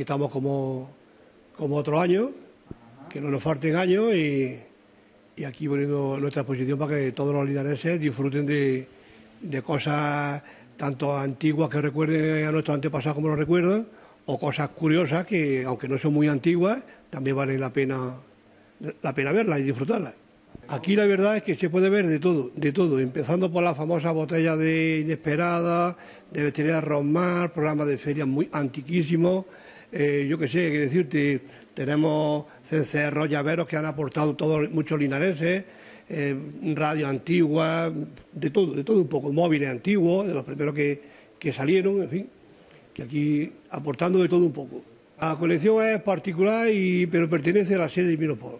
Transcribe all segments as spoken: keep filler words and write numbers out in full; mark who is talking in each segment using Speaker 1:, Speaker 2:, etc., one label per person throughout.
Speaker 1: aquí estamos como, como otros años, que no nos falten años y, y aquí poniendo nuestra exposición para que todos los linarenses disfruten de, de cosas tanto antiguas que recuerden a nuestros antepasados como nos recuerdan, o cosas curiosas que, aunque no son muy antiguas, también valen la pena, la pena verlas y disfrutarlas. Aquí la verdad es que se puede ver de todo, de todo, empezando por las famosas botellas de Inesperada, de Bestería Rosmar, programas de ferias muy antiquísimos, eh, yo qué sé, qué decirte, tenemos cencerros, llaveros que han aportado todos, muchos linarenses, eh, radio antigua, de todo, de todo un poco, móviles antiguos, de los primeros que, que salieron, en fin, que aquí aportando de todo un poco. La colección es particular, y, pero pertenece a la sede de Vinopol.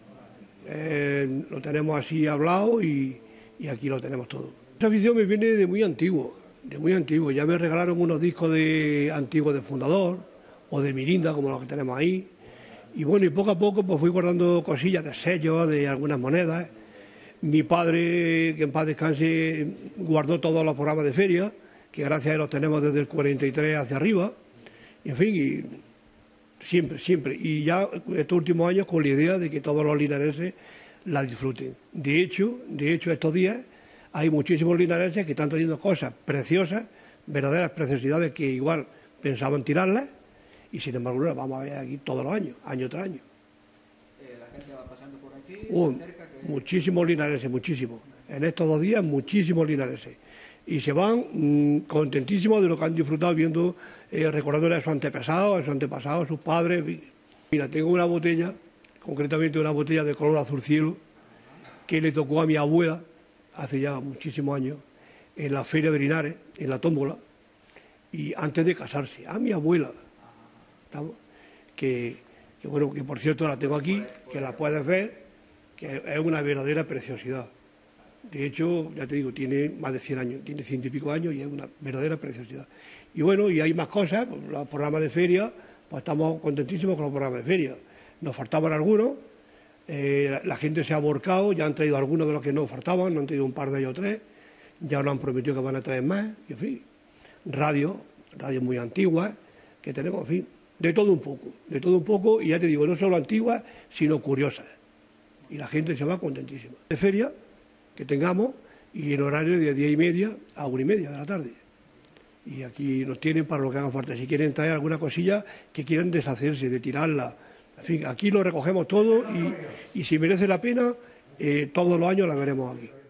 Speaker 1: Eh, lo tenemos así hablado y, y aquí lo tenemos todo. Esta afición me viene de muy antiguo, de muy antiguo. Ya me regalaron unos discos de antiguos de Fundador o de Mirinda, como los que tenemos ahí. Y bueno, y poco a poco pues fui guardando cosillas de sellos, de algunas monedas. Mi padre, que en paz descanse, guardó todos los programas de feria, que gracias a él los tenemos desde el cuarenta y tres hacia arriba. Y en fin, y siempre, siempre. Y ya estos últimos años con la idea de que todos los linarenses la disfruten. De hecho, de hecho estos días hay muchísimos linarenses que están trayendo cosas preciosas, verdaderas preciosidades que igual pensaban tirarlas, y sin embargo las vamos a ver aquí todos los años, año tras año.
Speaker 2: Eh, la gente va pasando por aquí,
Speaker 1: Uh,
Speaker 2: cerca que...
Speaker 1: Muchísimos linarenses, muchísimos. En estos dos días muchísimos linarenses. Y se van mmm, contentísimos de lo que han disfrutado viendo, eh, recordándole a sus antepasados, a sus antepasados, a sus padres. Mira, tengo una botella, concretamente una botella de color azul cielo, que le tocó a mi abuela hace ya muchísimos años, en la feria de Linares, en la tómbola, y antes de casarse, a mi abuela. ¿Estamos? Que, que bueno, que por cierto la tengo aquí, que la puedes ver, que es una verdadera preciosidad. De hecho, ya te digo, tiene más de cien años, tiene ciento y pico años y es una verdadera preciosidad. Y bueno, y hay más cosas, pues, los programas de feria, pues estamos contentísimos con los programas de feria. Nos faltaban algunos, eh, la, la gente se ha volcado, ya han traído algunos de los que no faltaban, no han traído un par de ellos o tres, ya nos han prometido que van a traer más, y en fin, radio, radio muy antiguas, que tenemos, en fin, de todo un poco, de todo un poco, y ya te digo, no solo antiguas, sino curiosas. Y la gente se va contentísima. De feria que tengamos, y en horario de diez y media a una y media de la tarde. Y aquí nos tienen para lo que haga falta. Si quieren traer alguna cosilla que quieran deshacerse, de tirarla. En fin, aquí lo recogemos todo y, y si merece la pena, eh, todos los años la veremos aquí.